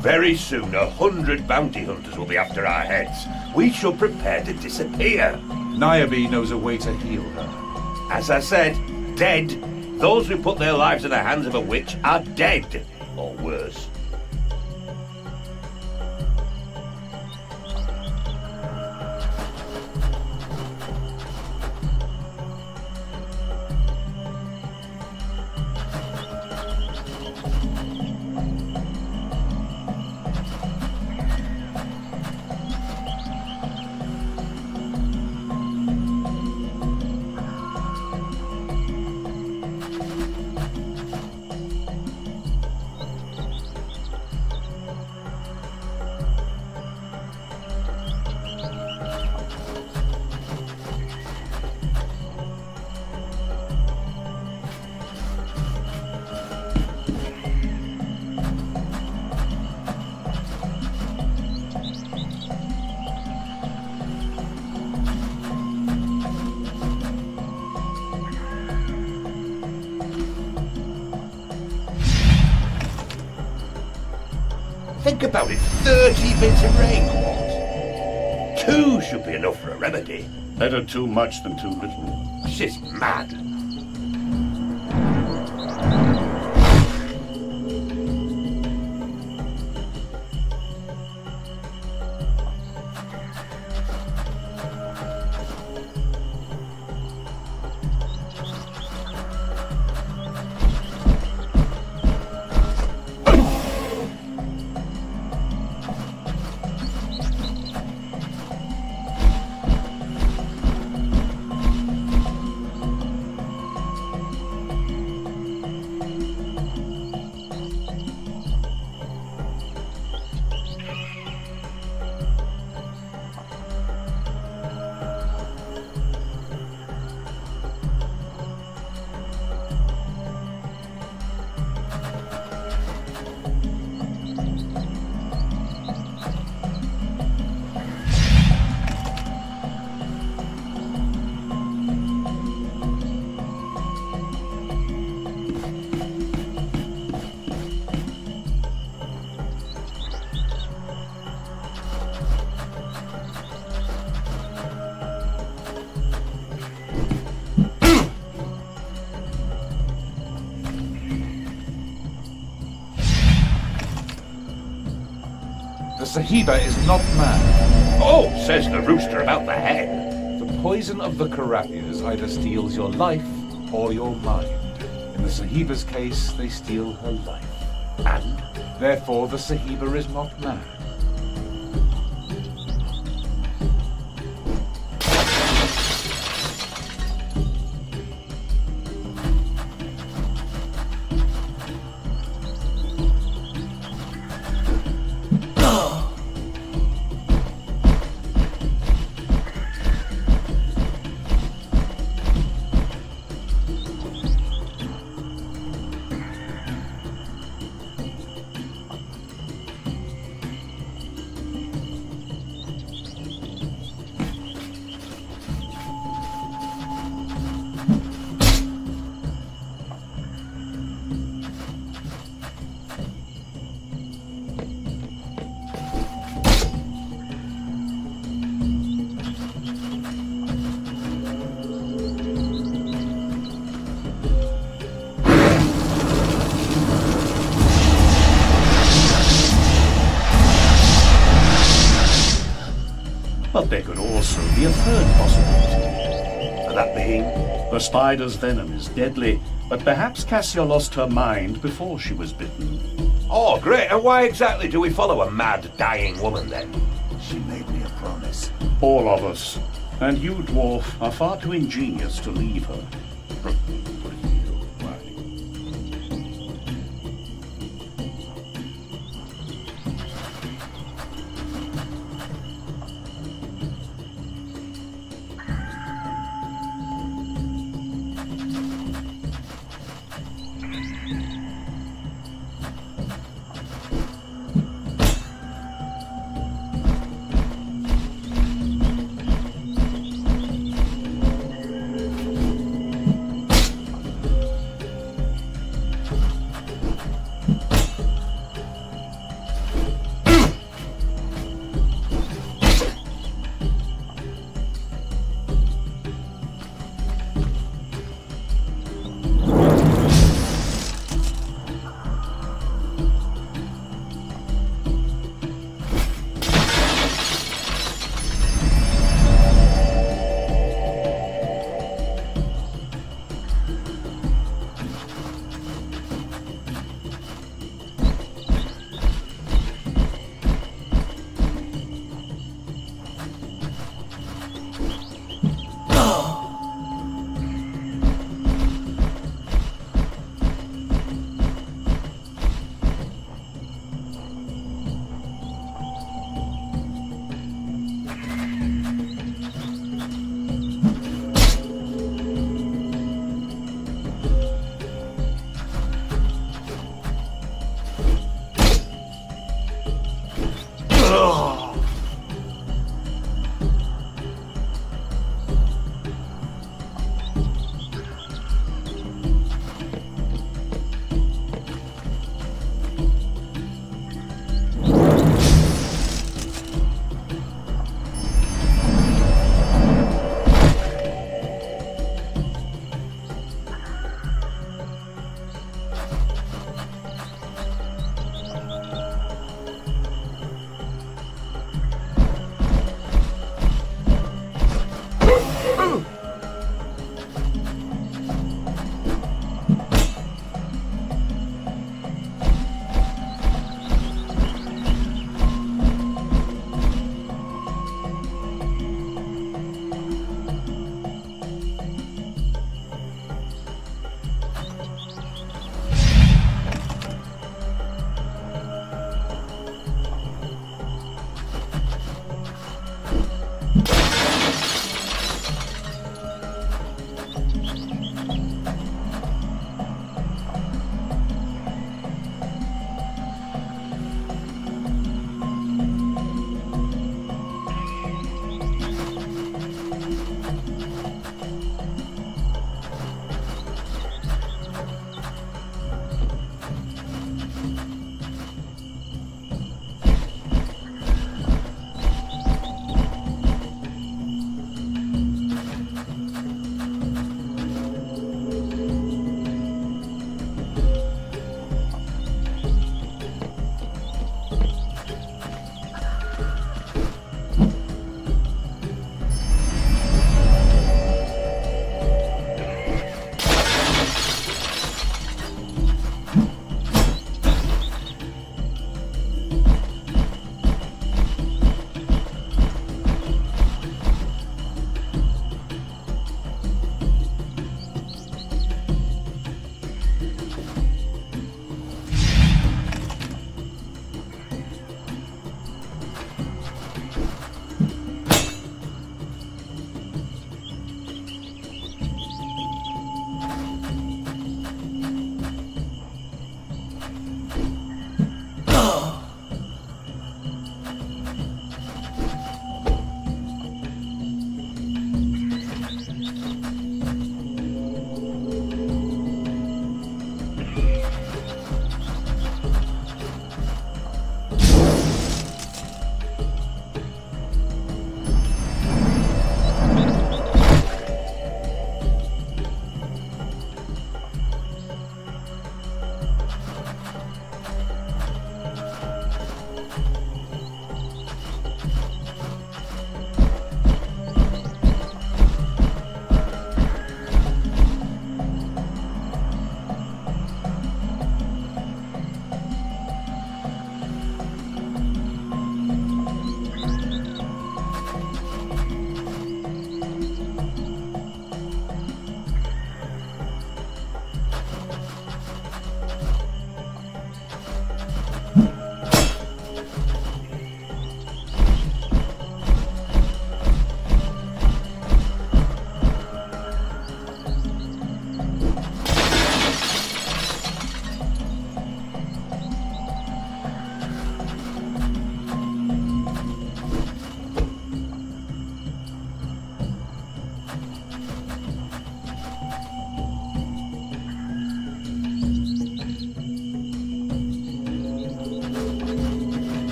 Very soon 100 bounty hunters will be after our heads. We shall prepare to disappear. Niobe knows a way to heal her. As I said, dead. Those who put their lives in the hands of a witch are dead. Or worse. Think about it, 30 bits of rain quartz. 2 should be enough for a remedy. Better too much than too little. She's mad. The Sahiba is not mad. Oh, says the rooster about the hen. The poison of the Karapias either steals your life or your mind. In the Sahiba's case, they steal her life. And? Therefore, the Sahiba is not mad. But there could also be a third possibility. And that being? The spider's venom is deadly, but perhaps Cassia lost her mind before she was bitten. Oh, great. And why exactly do we follow a mad, dying woman, then? She made me a promise. All of us. And you, dwarf, are far too ingenious to leave her. Ugh.